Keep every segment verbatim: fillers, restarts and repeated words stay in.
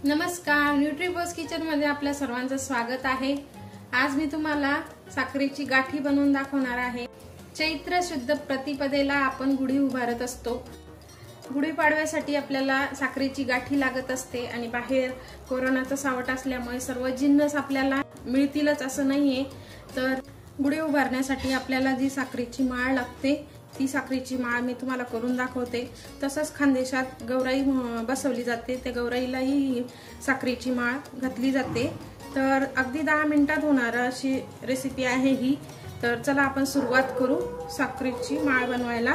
नमस्कार, न्यूट्रीबॉस किचन मध्ये आपल्या सर्वांचं स्वागत आहे। आज मी तुम्हाला साखरेची गाठी बनवून दाखवणार आहे। चैत्र शुद्ध प्रतिपदेला आपण गुढी उभारत असतो। गुढी पाडव्यासाठी आपल्याला साखरेची गाठी लागत असते आणि बाहेर कोरोनाचा सावट असल्यामुळे सर्व जिन्नस आपल्याला मिळतीलच असं नाहीये। तर गुढी उभारण्यासाठी आपल्याला जी साखरेची माळ लागते ती साखरेची माळ मी तुम्हाला करून दाखवते। तसंच खानदेशात गौराई बसवली जाते, त्या गौराईलाही साखरेची माळ घातली जाते। तर अगदी दहा मिनिटात होणारी अशी रेसिपी आहे ही। तर चला आपण सुरुवात करू साखरेची माळ बनवायला।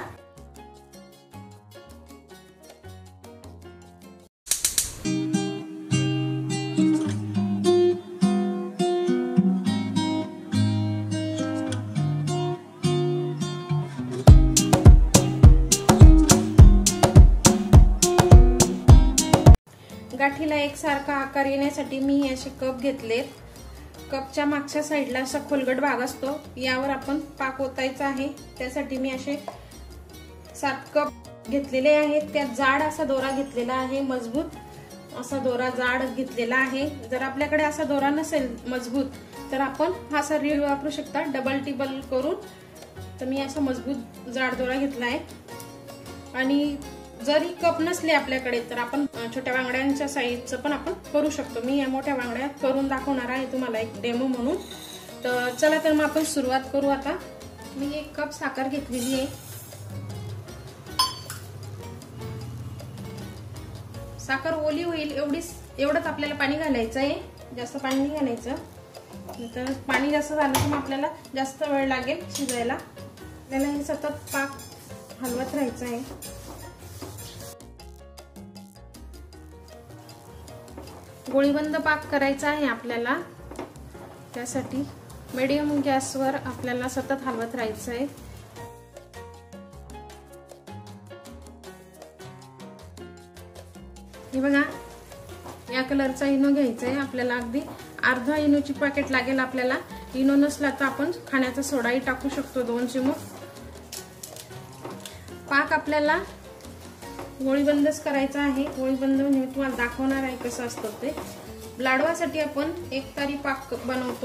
गाठीला एकसारखा आकार येण्यासाठी मी असे कप घेतलेत। कपच्या मागच्या साईडला असा खोलगट भाग असतो, यावर आपण पाक ओतायचा आहे। त्यासाठी मी असे सात कप घेतलेले आहेत। त्यात जाड असा दोरा घेतलेला आहे, मजबूत असा दोरा जाड घेतलेला आहे। जर आपल्याकडे असा दोरा नसेल मजबूत तर आपण हा असा रीळ वापरू शकता, डबल टिबल करून। तर मी असा मजबूत जाड दोरा घेतला आहे। आणि जरी कप नसले आपल्याकडे तर आपण छोट्या बांगड्यांच्या साईजचं पण आपण करू शकतो। मी या मोठ्या बांगड्या करून दाखवणार आहे तुम्हाला एक डेमो म्हणून। तर चला तर मग आपण सुरुवात करू। आता मी एक कप साखर घेतलेली आहे। साखर ओली होईल एवढीच एवढंच आपल्याला पाणी घालायचं आहे, जास्त पाणी नाही घालायचं। तर पाणी जास्त झालं तर मग आपल्याला जास्त वेळ लागेल शिजायला। आपल्याला हे सतत पाक हलवत राहायचं आहे। गोळीबंद पाक करायचा आहे आपल्याला, त्यासाठी मीडियम गॅसवर आपल्याला सतत हलवत राहायचं आहे। हे बघा, या कलरचा इनो घ्यायचा आहे आपल्याला। अगदी अर्धा इनोची पॅकेट लागेल आपल्याला। इनो नसला तर आपण खाण्याचा सोडाही टाकू शकतो, दोन चिमूट। पाक आपल्याला गोळीबंदच करायचा आहे। गोळीबंद म्हणजे मी तुम्हाला दाखवणार आहे कसं असतं ते। लाडवासाठी आपण एक तारी पाक बनवतो,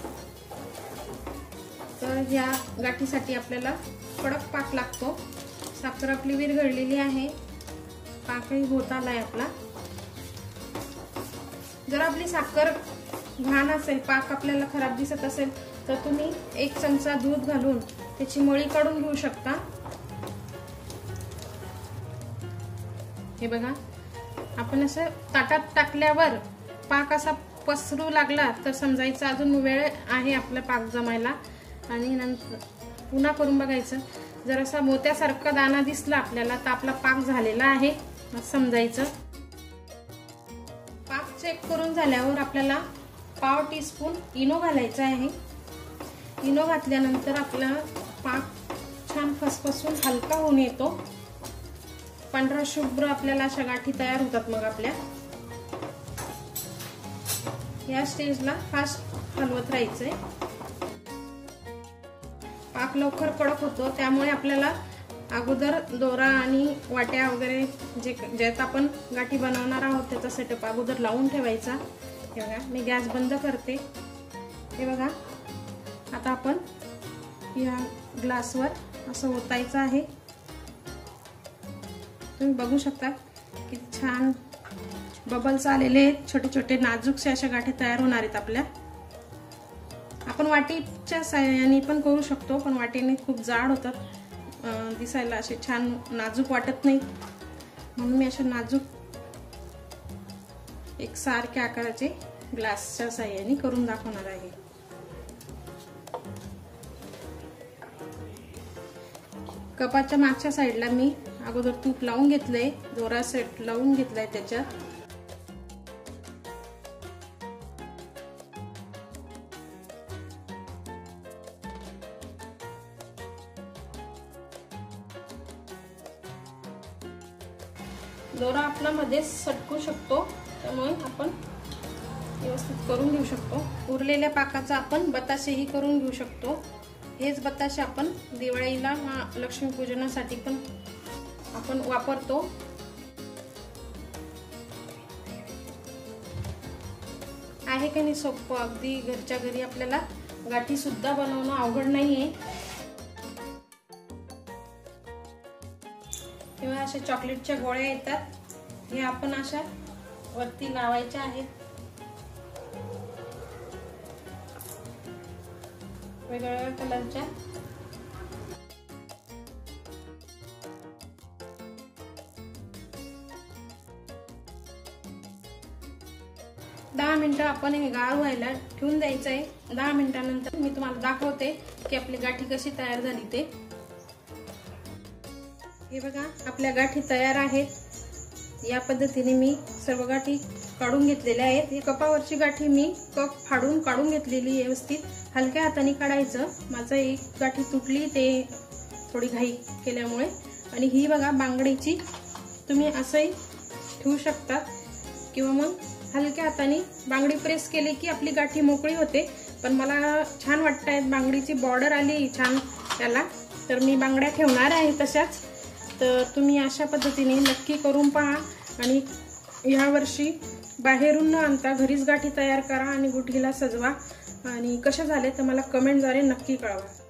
तर या गाठीसाठी आपल्याला कडक पाक लागतो। साखर आपली विरघळलेली आहे, पाकही होत आलाय आपला। जर आपली साखर घाण असेल, पाक आपल्याला खराब दिसत असेल तर तुम्ही एक चमचा दूध घालून त्याची मळी काढून घेऊ शकता। हे बघा, आपण असं ताटात टाकल्यावर पाक असा पसरू लागला तर समजायचं अजून वेळ आहे आपला पाक जमायला। आणि नंतर पुन्हा करून बघायचं। जर असा मोत्यासारखा दाणा दिसला आपल्याला तर आपला पाक झालेला आहे समजायचं। पाक चेक करून झाल्यावर आपल्याला पाव टीस्पून इनो घालायचा आहे। इनो घातल्यानंतर आपला पाक छान फसफसून हलका होऊन येतो। पांढरा शुभ्र आपल्याला अशा गाठी तयार होतात। मग आपल्या या स्टेजला फास्ट हलवत राहायचंय। पाक लवकर कडक होतो, त्यामुळे आपल्याला अगोदर दोरा आणि वाट्या वगैरे जे ज्यात आपण गाठी बनवणार आहोत त्याचा सेटअप अगोदर लावून ठेवायचा। हे बघा, मी गॅस बंद करते। हे बघा, आता आपण या ग्लासवर असं ओतायचं आहे। तुम्ही बघू शकता किती छान बबल्स आलेले आहेत, छोटे छोटे नाजूकसे अशा गाठी तयार होणार आहेत आपल्या। आपण वाटीच्या साहाय्याने पण करू शकतो, पण वाटीने खूप जाड होतात, दिसायला असे छान नाजूक वाटत नाही, म्हणून मी अशा नाजूक एक सारख्या आकाराचे ग्लासच्या साहाय्याने करून दाखवणार आहे। कपाच्या मागच्या साईडला मी अगोदर तूप लावून घेतलंय, दोरा सेट लावून घेतलाय त्याच्यात। दोरा आपला मध्ये सटकू शकतो, त्यामुळे आपण व्यवस्थित करून घेऊ शकतो। उरलेल्या पाकाचा आपण बताशेही करून घेऊ शकतो। हेच बताशे आपण दिवाळीला लक्ष्मीपूजनासाठी पण आपण वापरतो। आहे की नाही सोपं, अगदी घरच्या घरी आपल्याला गाठी सुद्धा बनवणं अवघड नाहीये। तेव्हा अशा चॉकलेटच्या गोळ्या येतात, हे आपण अशा वरती लावायच्या आहेत वेगवेगळ्या कलरच्या। दहा मिनिटं आपण हे गार व्हायला ठेवून द्यायचं आहे। दहा मिनिटानंतर मी तुम्हाला दाखवते की आपली गाठी कशी तयार झाली ते। हे बघा आपल्या गाठी तयार आहेत। या पद्धतीने मी सर्व गाठी काढून घेतलेल्या आहेत। ही कपावरची गाठी मी कप फाडून काढून घेतलेली व्यवस्थित, हलक्या हाताने काढायचं। माझं एक गाठी तुटली ते थोडी घाई केल्यामुळे। आणि ही बघा बांगडीची तुम्ही असंही ठेवू शकता किंवा मग हलक्या हाताने बांगडी प्रेस केली की आपली गाठी मोकळी होते। पण मला छान वाटतंय, बांगडीची बॉर्डर आली छान त्याला, तर मी बांगड्या ठेवणार आहे तशाच। तर तुम्ही अशा पद्धतीने नक्की करून पहा आणि या वर्षी बाहेरून न आणता घरीच गाठी तयार करा आणि गुढीला सजवा। आणि कशा झाले तर मला कमेंटद्वारे नक्की कळवा।